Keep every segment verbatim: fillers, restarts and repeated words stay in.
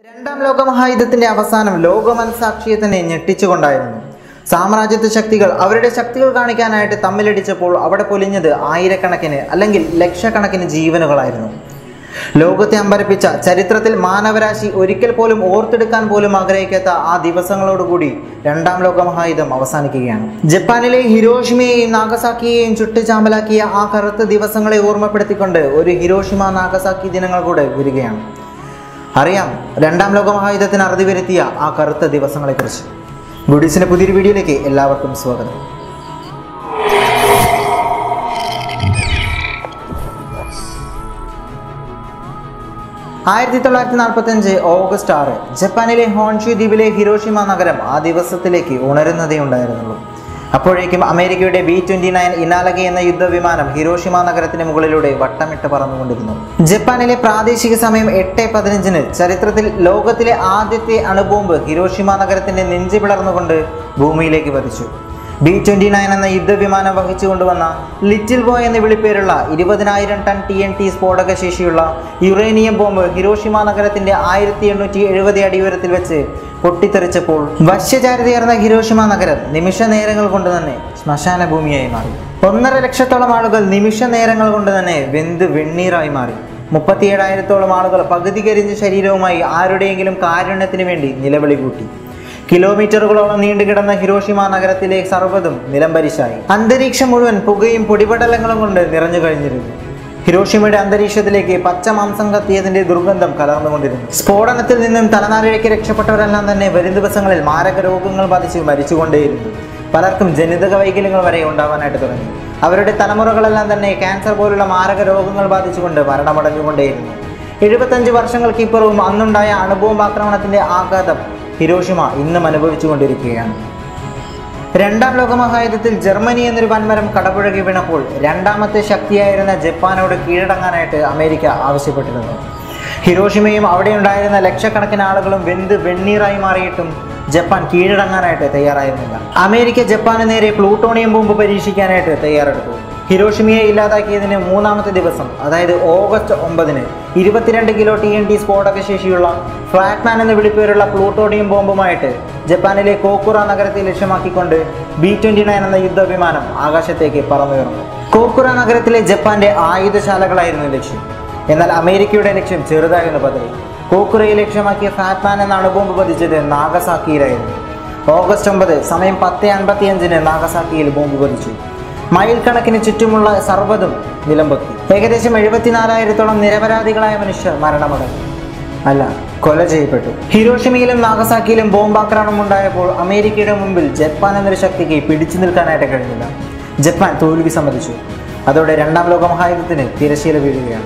രണ്ടാം ലോകമഹായുദ്ധത്തിന്റെ അവസാനം ലോകമനസാക്ഷിയെ തന്നെ ഞെട്ടിച്ചുകൊണ്ടായിരുന്നു. സാമ്രാജ്യത്വ ശക്തികൾ അവരുടെ ശക്തികൾ കാണിക്കാനായിട്ട് തമ്മിലടിച്ചപ്പോൾ അവിടെ പൊലിഞ്ഞത് ആയിരക്കണക്കിന് അല്ലെങ്കിൽ ലക്ഷക്കണക്കിന് ജീവനുകളായിരുന്നു. ലോകത്തെ അമ്പരപ്പിച്ച, ചരിത്രത്തിൽ മാനവരാശി ഒരിക്കൽ പോലും ഓർത്തെടുക്കാൻ പോലും ആഗ്രഹിക്കാത്ത ആ ദിവസങ്ങളോടുകൂടി രണ്ടാം ലോകമഹായുദ്ധം അവസാനിക്കുകയാണ്. ജപ്പാനിലെ ഹിരോഷിമയെയും നാഗസാക്കിയെയും ചുട്ടുചാമ്പലാക്കിയ ആ കറുത്ത ദിവസങ്ങളെ ഓർമ്മപ്പെടുത്തിക്കൊണ്ട് ഒരു ഹിരോഷിമ നാഗസാക്കി ദിനങ്ങൾ കൂടെ വരികയാണ്. അറിയാം രണ്ടാം ലോകമഹായുദ്ധത്തിന് അറുതി വരുത്തിയ ആ കറുത്ത ദിവസങ്ങളെക്കുറിച്ച്. ഗുഡീസിന്റെ പുതിയൊരു വീഡിയോയിലേക്ക് എല്ലാവർക്കും സ്വാഗതം. ആയിരത്തി തൊള്ളായിരത്തി നാൽപ്പത്തി അഞ്ച് ഓഗസ്റ്റ് ആറ് ജപ്പാനിലെ ഹോൺഷു ദ്വീപിലെ ഹിരോഷിമ നഗരം ആ ദിവസത്തിലേക്ക് ഉണരുന്നതേ ഉണ്ടായിരുന്നുള്ളൂ. അപ്പോഴേക്കും അമേരിക്കയുടെ ബി ട്വന്റി നയൻ ഇനാലഗെ എന്ന യുദ്ധവിമാനം ഹിരോഷിമ നഗരത്തിന് മുകളിലൂടെ വട്ടമിട്ട് പറന്നുകൊണ്ടിരുന്നു. ജപ്പാനിലെ പ്രാദേശിക സമയം എട്ട് പതിനഞ്ചിന് ചരിത്രത്തിൽ ലോകത്തിലെ ആദ്യത്തെ അണുബോംബ് ഹിരോഷിമ നഗരത്തിന്റെ നെഞ്ചു പിളർന്നുകൊണ്ട് ഭൂമിയിലേക്ക് പതിച്ചു. ബി ട്വന്റി നയൻ എന്ന യുദ്ധവിമാനം വഹിച്ചു കൊണ്ടുവന്ന ലിറ്റിൽ ബോയ് എന്ന വിളിപ്പേരുള്ള ഇരുപതിനായിരം ടൺ ടി എൻ ടി സ്ഫോടക ശേഷിയുള്ള യുറേനിയം ബോംബ് ഹിരോഷിമ നഗരത്തിന്റെ ആയിരത്തി എണ്ണൂറ്റി എഴുപത് അടി ഉയരത്തിൽ വെച്ച് പൊട്ടിത്തെറിച്ചപ്പോൾ വശ്യചാരിതയാർന്ന ഹിരോഷിമ നഗരം നിമിഷ നേരങ്ങൾ കൊണ്ട് തന്നെ ശ്മശാന ഭൂമിയായി മാറി. ഒന്നര ലക്ഷത്തോളം ആളുകൾ നിമിഷ നേരങ്ങൾ കൊണ്ട് തന്നെ വെന്ത് വെണ്ണീറായി മാറി. മുപ്പത്തി ഏഴായിരത്തോളം ആളുകൾ പകുതി കരിഞ്ഞ ശരീരവുമായി ആരുടെയെങ്കിലും കാരുണ്യത്തിന് വേണ്ടി നിലവിളി കൂട്ടി. കിലോമീറ്ററുകളോളം നീണ്ടുകിടന്ന ഹിരോഷിമ നഗരത്തിലെ സർവ്വതും നിലംപരിശായി. അന്തരീക്ഷം മുഴുവൻ പുകയും പൊടിപടലങ്ങളും കൊണ്ട് നിറഞ്ഞു കഴിഞ്ഞിരുന്നു. ഹിരോഷിമയുടെ അന്തരീക്ഷത്തിലേക്ക് പച്ച മാംസം കത്തിയതിന്റെ ദുർഗന്ധം കലർന്നുകൊണ്ടിരുന്നു. സ്ഫോടനത്തിൽ നിന്നും തലനാരിഴയ്ക്ക് രക്ഷപ്പെട്ടവരെല്ലാം തന്നെ വരും ദിവസങ്ങളിൽ മാരക രോഗങ്ങൾ ബാധിച്ച് മരിച്ചുകൊണ്ടേയിരുന്നു. പലർക്കും ജനിതക വൈകല്യങ്ങൾ വരെ ഉണ്ടാവാനായിട്ട് തുടങ്ങി. അവരുടെ തലമുറകളെല്ലാം തന്നെ ക്യാൻസർ പോലുള്ള മാരക രോഗങ്ങൾ ബാധിച്ചുകൊണ്ട് മരണമടഞ്ഞുകൊണ്ടേയിരുന്നു. എഴുപത്തഞ്ച് വർഷങ്ങൾക്കിപ്പുറവും അന്നുണ്ടായ അണുബോംബ് ആക്രമണത്തിന്റെ ആഘാതം ഹിരോഷിമ ഇന്നും അനുഭവിച്ചു കൊണ്ടിരിക്കുകയാണ്. രണ്ടാം ലോകമഹായുദ്ധത്തിൽ ജർമ്മനി എന്നൊരു വൻമരം കടപുഴകി വീണപ്പോൾ രണ്ടാമത്തെ ശക്തിയായിരുന്ന ജപ്പാനോട് കീഴടങ്ങാനായിട്ട് അമേരിക്ക ആവശ്യപ്പെട്ടിരുന്നു. ഹിരോഷിമയും അവിടെ ഉണ്ടായിരുന്ന ലക്ഷക്കണക്കിന് ആളുകളും വെന്ത് വെണ്ണീറായി മാറിയിട്ടും ജപ്പാൻ കീഴടങ്ങാനായിട്ട് തയ്യാറായിരുന്നില്ല. അമേരിക്ക ജപ്പാന് നേരെ പ്ലൂട്ടോണിയം ബോംബ് പരീക്ഷിക്കാനായിട്ട് തയ്യാറെടുത്തു. ഹിരോഷിമയെ ഇല്ലാതാക്കിയതിന് മൂന്നാമത്തെ ദിവസം, അതായത് ഓഗസ്റ്റ് ഒമ്പതിന് ഇരുപത്തിരണ്ട് കിലോ ടി എൻ ടി സ്ഫോടക ശേഷിയുള്ള ഫ്ലാറ്റ്മാൻ എന്ന വിളിപ്പേരുള്ള പ്ലൂട്ടോണിയം ബോംബുമായിട്ട് ജപ്പാനിലെ കോക്കുറ നഗരത്തെ ലക്ഷ്യമാക്കിക്കൊണ്ട് ബി ട്വന്റി നയൻ എന്ന യുദ്ധവിമാനം ആകാശത്തേക്ക് പറന്നുയർന്നു. കോക്കുറ നഗരത്തിലെ ജപ്പാന്റെ ആയുധശാലകളായിരുന്നു ലക്ഷ്യം. എന്നാൽ അമേരിക്കയുടെ ലക്ഷ്യം ചെറുതായിരുന്നു പതിവ്. കോക്കുറയെ ലക്ഷ്യമാക്കിയ ഫ്ലാറ്റ്മാൻ എന്ന അണുബോംബ് പതിച്ചത് നാഗസാക്കിയിലായിരുന്നു. ഓഗസ്റ്റ് ഒമ്പത് സമയം പത്ത് അൻപത്തി അഞ്ചിന് നാഗസാക്കിയിൽ ബോംബ് പതിച്ചു. മൈൽ കണക്കിന് ചുറ്റുമുള്ള സർവ്വതും നിലംപൊത്തി. ഏകദേശം എഴുപത്തിനാലായിരത്തോളം നിരപരാധികളായ മനുഷ്യർ മരണമടഞ്ഞു, അല്ല കൊല ചെയ്യപ്പെട്ടു. ഹിരോഷിമയിലും നാഗസാക്കിയിലും ബോംബാക്രമണം ഉണ്ടായപ്പോൾ അമേരിക്കയുടെ മുമ്പിൽ ജപ്പാൻ എന്നൊരു ശക്തിക്ക് പിടിച്ചു നിൽക്കാനായിട്ട് കഴിഞ്ഞില്ല. ജപ്പാൻ തോൽവി സമ്മതിച്ചു. അതോടെ രണ്ടാം ലോകമഹായുദ്ധത്തിന് തിരശ്ശീല വീഴുകയാണ്.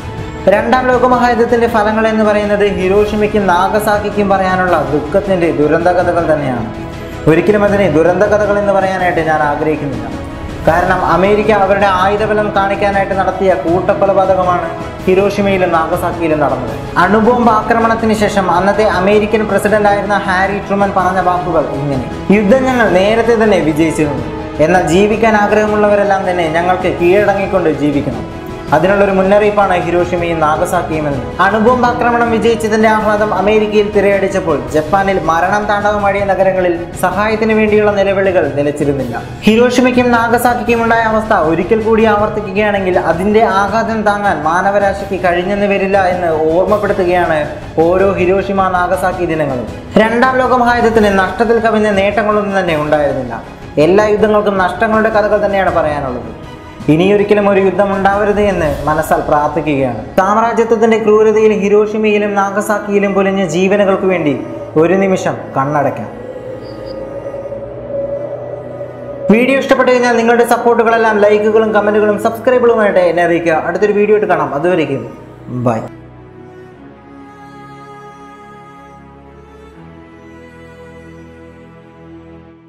രണ്ടാം ലോകമഹായുദ്ധത്തിന്റെ ഫലങ്ങൾ എന്ന് പറയുന്നത് ഹിരോഷിമയ്ക്കും നാഗസാക്കിക്കും പറയാനുള്ള ദുഃഖത്തിന്റെ ദുരന്ത കഥകൾ തന്നെയാണ്. ഒരിക്കലും അതിനെ ദുരന്ത കഥകൾ എന്ന് പറയാനായിട്ട് ഞാൻ ആഗ്രഹിക്കുന്നില്ല. കാരണം അമേരിക്ക അവരുടെ ആയുധബലം കാണിക്കാനായിട്ട് നടത്തിയ കൂട്ടക്കൊലപാതകമാണ് ഹിരോഷിമയിലും നാഗസാക്കിയിലും നടന്നത്. അണുബോംബ് ആക്രമണത്തിന് ശേഷം അന്നത്തെ അമേരിക്കൻ പ്രസിഡന്റ് ആയിരുന്ന ഹാരി ട്രൂമൻ പറഞ്ഞ വാക്കുകൾ ഇങ്ങനെ: യുദ്ധം ഞങ്ങൾ നേരത്തെ തന്നെ വിജയിച്ചിരുന്നു, എന്നാൽ ജീവിക്കാൻ ആഗ്രഹമുള്ളവരെല്ലാം തന്നെ ഞങ്ങൾക്ക് കീഴടങ്ങിക്കൊണ്ട് ജീവിക്കണം. അതിനുള്ളൊരു മുന്നറിയിപ്പാണ് ഹിരോഷിമയും നാഗസാക്കിയും എന്ന്. അണുബോംബ് ആക്രമണം വിജയിച്ചതിന്റെ ആഹ്ലാദം അമേരിക്കയിൽ തിരയടിച്ചപ്പോൾ ജപ്പാനിൽ മരണം താണ്ഡവമാടിയ നഗരങ്ങളിൽ സഹായത്തിന് വേണ്ടിയുള്ള നിലവിളികൾ നിലച്ചിരുന്നില്ല. ഹിരോഷിമയ്ക്കും നാഗസാക്കിക്കും ഉണ്ടായ അവസ്ഥ ഒരിക്കൽ കൂടി ആവർത്തിക്കുകയാണെങ്കിൽ അതിന്റെ ആഘാതം താങ്ങാൻ മാനവരാശിക്ക് കഴിഞ്ഞെന്ന് വരില്ല എന്ന് ഓർമ്മപ്പെടുത്തുകയാണ് ഓരോ ഹിരോഷിമ നാഗസാക്കി ദിനങ്ങളും. രണ്ടാം ലോകമഹായുദ്ധത്തിന് നഷ്ടത്തിൽ കവിഞ്ഞ നേട്ടങ്ങളൊന്നും തന്നെ ഉണ്ടായിരുന്നില്ല. എല്ലാ യുദ്ധങ്ങൾക്കും നഷ്ടങ്ങളുടെ കഥകൾ തന്നെയാണ് പറയാനുള്ളത്. ഇനിയൊരിക്കലും ഒരു യുദ്ധം ഉണ്ടാവരുത് എന്ന് മനസ്സാൽ പ്രാർത്ഥിക്കുകയാണ്. സാമ്രാജ്യത്വത്തിന്റെ ക്രൂരതയിൽ ഹിരോഷിമയിലും നാഗസാക്കിയിലും പൊലിഞ്ഞ ജീവനുകൾക്ക് വേണ്ടി ഒരു നിമിഷം കണ്ണടയ്ക്കാം. വീഡിയോ ഇഷ്ടപ്പെട്ടു കഴിഞ്ഞാൽ നിങ്ങളുടെ സപ്പോർട്ടുകളെല്ലാം ലൈക്കുകളും കമന്റുകളും സബ്സ്ക്രൈബുകളുമായിട്ട് എന്നെ അറിയിക്കുക. അടുത്തൊരു വീഡിയോ ആയിട്ട് കാണാം. അതുവരേക്കും ബൈ.